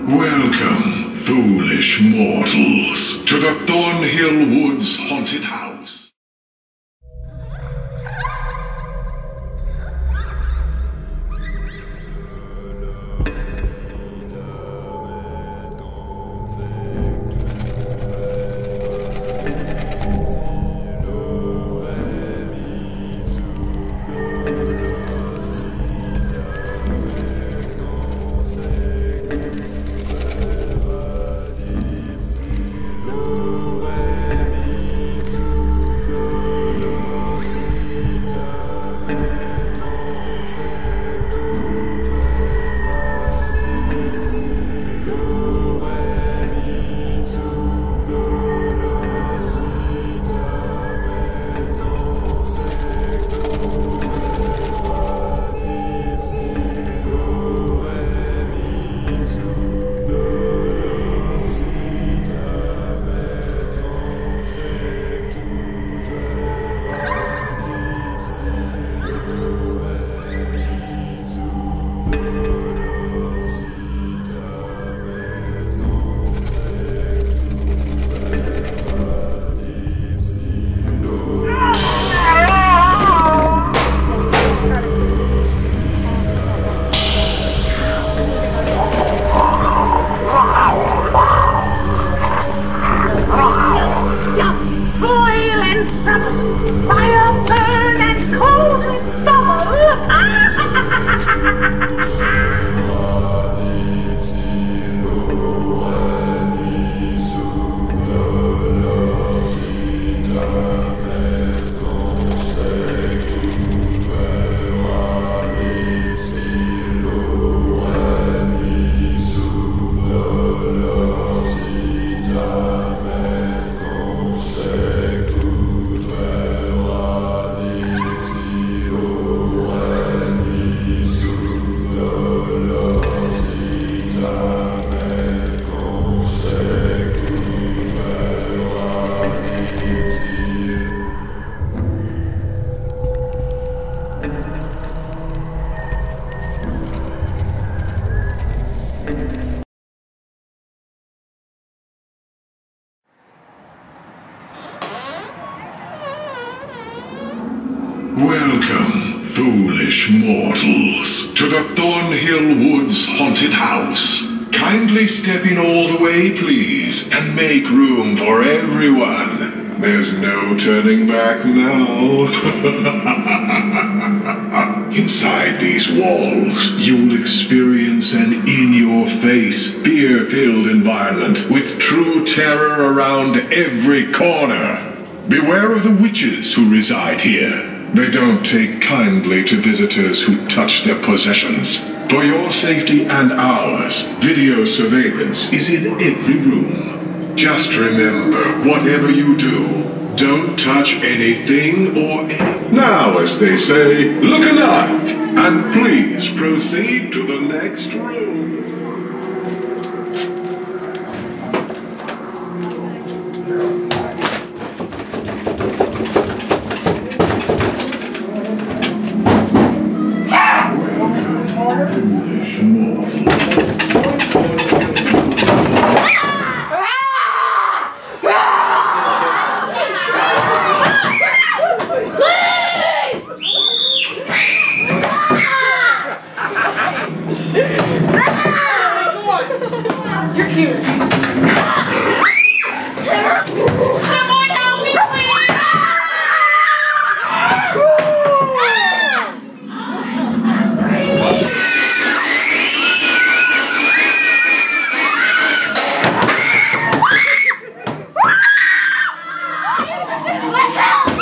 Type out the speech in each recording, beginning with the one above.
Welcome, foolish mortals, to the Thornhill Woods haunted house. Welcome, foolish mortals, to the Thornhill Woods haunted house. Kindly step in all the way, please, and make room for everyone. There's no turning back now. Inside these walls, you'll experience an in-your-face, fear-filled environment with true terror around every corner. Beware of the witches who reside here. They don't take kindly to visitors who touch their possessions. For your safety and ours, video surveillance is in every room. Just remember, whatever you do, don't touch anything or anyone. Now, as they say, look alive, and please proceed to the next room. You're cute. Someone help me, please! Let's help!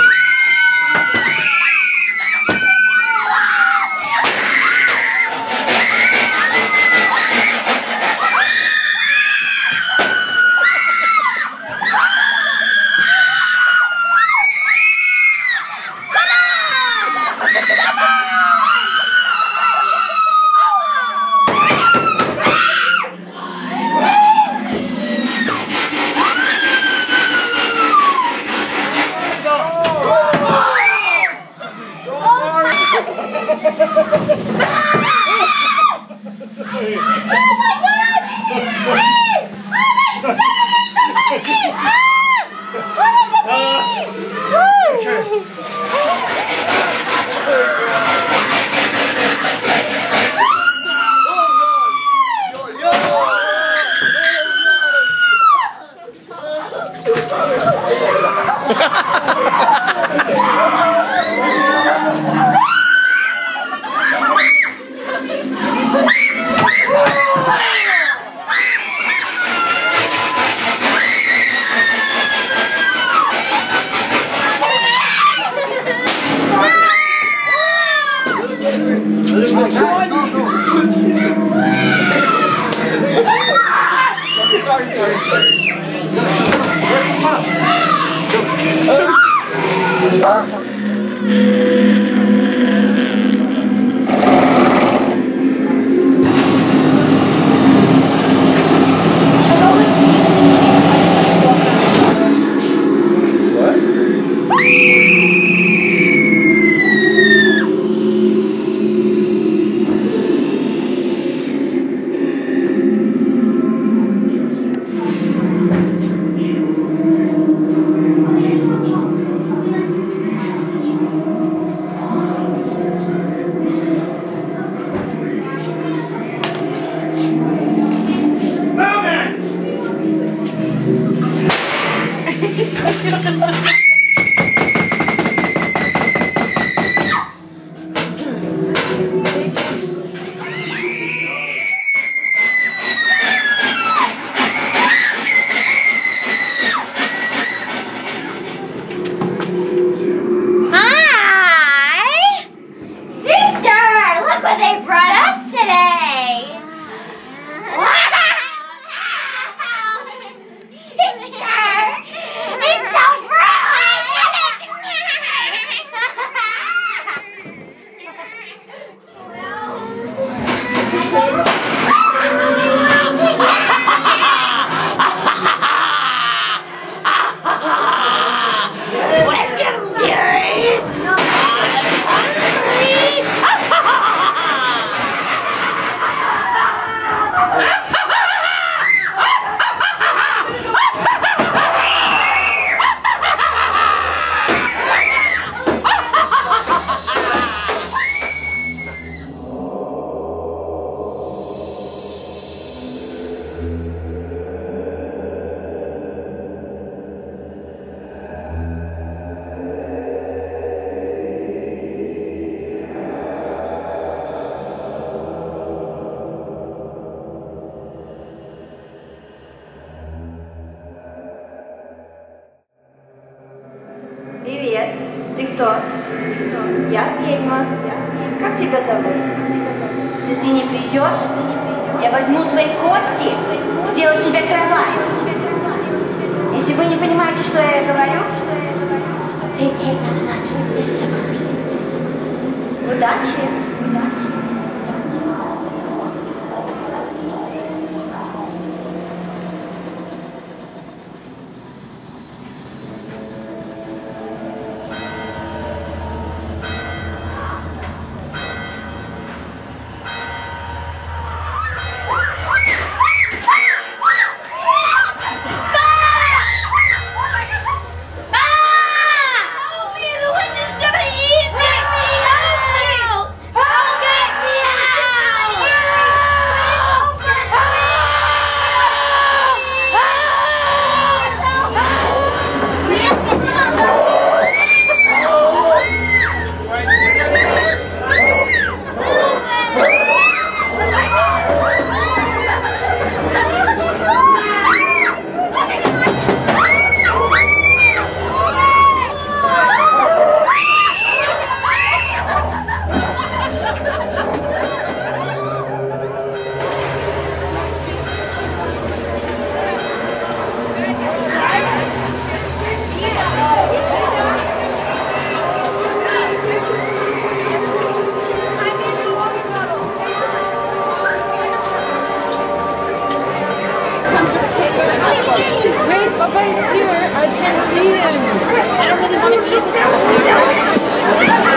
Привет. Ты кто? Я ведьма. Как тебя зовут? Если ты не придешь, я возьму твои кости, сделаю себе кровать. Если вы не понимаете, что я говорю, удачи. Wait, Papa is here. I can't see him. I don't really want to eat.